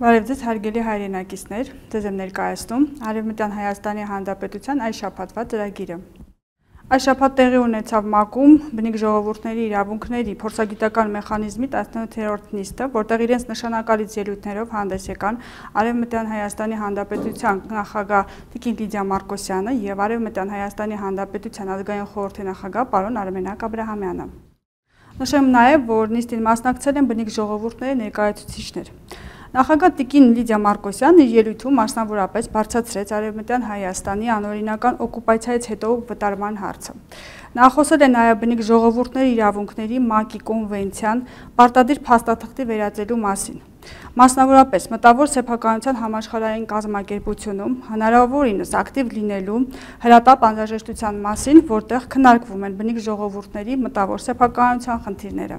Բարև ձեզ հարգելի հայրենակիցներ, ձեզ եմ ներկայացնում Արևմտյան Հայաստանի Հանրապետության այս շաբաթվա ծրագիրը։ Այս շաբաթ տեղի ունեցավ ՄԱԿ-ում բնիկ ժողովուրդների իրավունքների փորձագիտական մեխանիզմի 17-րդ նիստը, որտեղ իրենց նշանակալից ելույթներով հանդես եկան Արևմտյան Հայաստանի Հանրապետության նախագահ Տիկին Լիդիա Մարկոսյանը եւ Արևմտյան Հայաստանի Հանրապետության ազգային խորհրդի նախագահ պարոն Արմենակ Աբրահամյանը։ Նշեմ նաև, որ նիստին մասնակցել են բնիկ ժողովուրդների ներկայացուցիչներ։ Նախագահ Տիկին Լիդիա Մարկոսյանն իր ելույթում մասնավորապես բարձրացրեց Արևմտյան Հայաստանի անօրինական օկուպացիայից հետո վտարման հարցը։ Նա խոսել է նաև բնիկ ժողովուրդների իրավունքների ՄԱԿ-ի կոնվենցիան պարտադիր փաստաթղթի վերածելու մասին։ Մասնավորապես մտավոր սեփականության համաշխարհային կազմակերպությունում հնարավորինս ակտիվ լինելու հրատապ անհրաժեշտության մասին, որտեղ քննարկվում են բնիկ ժողովուրդների մտավոր սեփականության խնդիրները։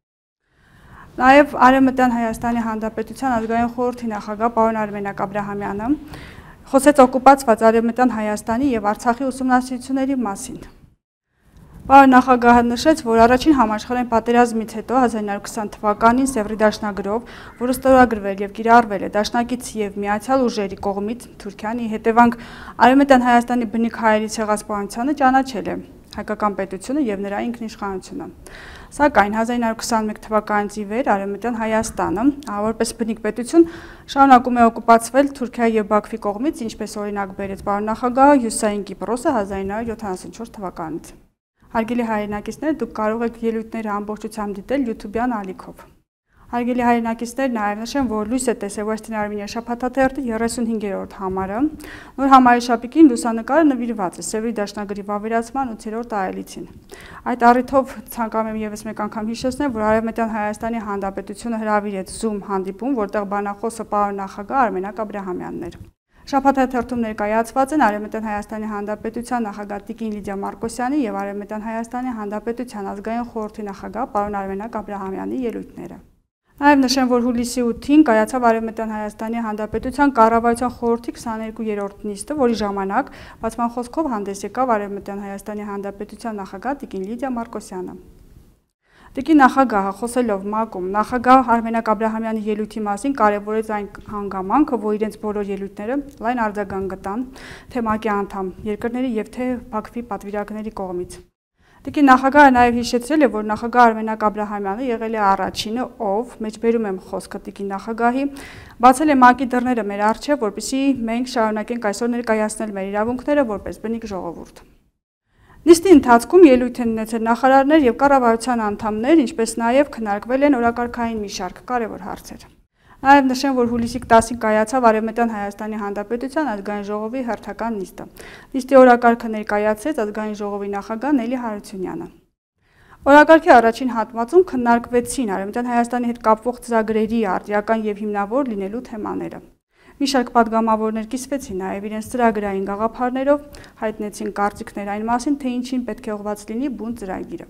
Նաև Արևմտյան Հայաստանի Հանրապետության ազգային խորհրդի նախագահ պարոն Արմենակ Աբրահամյանը խոսեց օկուպացված Արևմտյան Հայաստանի եւ Արցախի ուսումնասիրությունների մասին։ Պարոն նախագահը նշեց, որ առաջին համաշխարհային պատերազմից հետո 1920 թվականին Սևրի դաշնագրով, որը ստորագրվել եւ կիրառվել է դաշնակից եւ միացյալ ուժերի կողմից Թուրքիան, ի հետևանք Արևմտյան Հայաստանի բնիկ հայերի ցեղասպանությանը ճանաչել է հայկական պետությունը եւ նրա ինքնիշխանությունը։ Սակայն 1921 թվականից ի վեր Արևմտյան Հայաստանը, որպես բնիկ պետություն, շարունակում է օկուպացվել Թուրքիայի եւ Բաքվի կողմից, ինչպես օրինակ բերեց պարոն նախագահը Հյուսիսային Կիպրոսը 1974 թվականից։ Հարգելի հայրենակիցներ, դուք կարող եք ելույթները ամբողջությամբ դիտել YouTube-յան ալիքով։ Հարգելի հայրենակիցներ, նաև նշեմ, որ լույս է տեսել Western Armenia շաբաթաթերթի 35-րդ համարը։ Նոր համարի շապիկին լուսանկարը նվիրված է Սևրի դաշնագրի վավերացման 8-րդ այլիցին։ Այդ առիթով ցանկանում եմ եւս մեկ անգամ հիշեցնել, որ Արևմտյան Հայաստանի Հանրապետությունը հրավիրեց Zoom հանդիպում, որտեղ բանախոսը պարոն նախագահ Արմենակ Աբրահամյանն էր։ Շաբաթաթերթում ներկայացված են Արևմտյան Հայաստանի Հանրապետության նախագահ Տիկին Լիդիա Մարկոսյանի եւ Արևմտյան Հայաստանի Հանրապետության ազգային խորհրդի նախագահ պարոն Արմենակ Աբրահամյանի ելույթները։ Նաև նշեմ, որ հուլիսի 8-ին կայացավ Արևմտյան Հայաստանի Հանրապետության կառավարության խորհրդի 22-րդ նիստը, որի ժամանակ բացման խոսքով հանդես եկավ Արևմտյան Հայաստանի Հանրապետության նախագահ Տիկին Լիդիա Մարկոսյանը։ Տիկին նախագահը խոսելով ՄԱԿ-ում նախագահ Արմենակ Աբրահամյանի ելույթի մասին կարևորեց այն հանգամանքը, որ իրենց բոլոր ելույթները լայն արձագանք գտան թե ՄԱԿ-ի անդամ երկրների եւ թե Բաքվի պատվիրակների կողմից։ Տիկին նախագահը նաև հիշեցրել է, որ նախագահ Արմենակ Աբրահամյանը եղել է առաջինը, ով, մեջբերում եմ խոսքը տիկին նախագահի, բացել է ՄԱԿ-ի դռները մեր առջև, որպեսզի մենք շարունակենք այսօր ներկայացնել մեր իրավունքները որպես բնիկ ժողովուրդ։ Նիստի ընթացքում ելույթ են ունեցել նախարարներ եւ կառավարության անդամներ, ինչպես նաև քննարկվել են օրակարգային մի շարք կարևոր հարցեր։ Նաև նշեմ, որ հուլիսի 10-ին կայացավ Արևմտյան Հայաստանի Հանրապետության ազգային ժողովի հերթական նիստը։ Նիստի օրակարգը ներկայացրեց ազգային ժողովի նախագահ Նելի Հարությունյանը։ Օրակարգի առաջին հատվածում քննարկվեցին Արևմտյան Հայաստանի հետ կապվող ծրագրերի արդիական եւ հիմնավոր լինելու թեմաները։ Մի շարք падգամավորներ կիսվեցին նաև իրենց ծրագրային գաղափարներով, հայտնեցին կարծիքներ այն մասին, թե ինչին պետք է ուղղված լինի բուն ծրագիրը։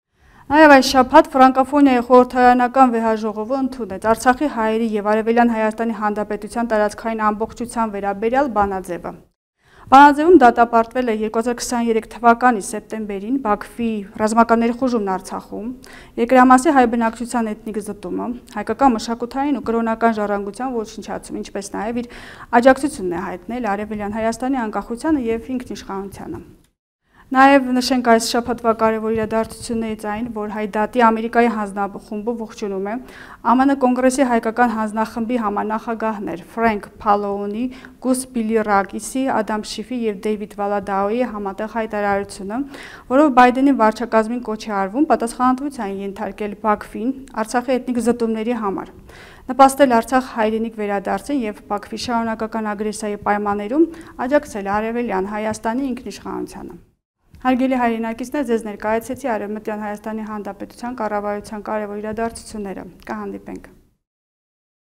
Նաև այս շաբաթ Ֆրանկոֆոնիայի խորհրդարանական վեհաժողովը ընդունեց Արցախի հայերի եւ Արևելյան Հայաստանի Հանրապետության տարածքային ամբողջության վերաբերյալ բանաձևը։ Բանաձևում դատապարտվել է 2023 թվականի սեպտեմբերին Բաքվի ռազմական ներխուժումն Արցախում, երկրամասի հայ բնակչության էթնիկ զտումը, հայկական մշակութային ու կրոնական ժառանգության ոչնչացում, ինչպես նաև իր աջակցությունն է հայտնել Արևելյան Հայաստանի անկախությանը եւ ինքնիշխանությանը։ Նաև նշենք այս շաբաթվա կարևոր իրադարձություններից այն, որ Հայդատի Ամերիկայի հանձնախումբը ողջունում է ԱՄՆ կոնգրեսի հայկական հանձնախմբի համանախագահներ Ֆրենկ Փալոունի, Գուս Բիլիրակիսի, Ադամ Շիֆի եւ Դեյվիդ Վալադաոյի համատեղ հայտարարությունը, որով Բայդենի վարչակազմին կոչ է արվում պատասխանատվության ենթարկել Բաքվին Արցախի էթնիկ զտումների համար, նպաստել Արցախ հայրենիք վերադարձին եւ Բաքվի շարունակական ագրեսիայի պայմաններում աջակցել Արևելյան Հայաստանի ինքնիշխանությանը։ Հարգելի հայրենակիցներ, ձեզ ներկայացեցի Արևմտյան Հայաստանի Հանրապետության կառավարության կարևոր իրադարձությունները։ Կհանդիպենք։